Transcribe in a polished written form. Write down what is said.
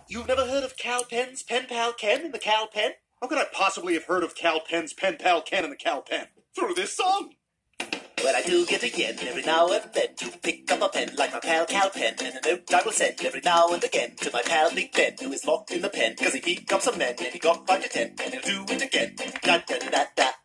You've never heard of Cowpen's pen pal Ken in the Cowpen? How could I possibly have heard of Cowpen's pen pal Ken in the Cowpen? Through this song? Well, I do get a yen every now and then to pick up a pen like my pal Cowpen, and a note I will send every now and again to my pal Big Ben, who is locked in the pen, cause he beat up some men and he got 5 to 10, and he'll do it again. Da da da da da.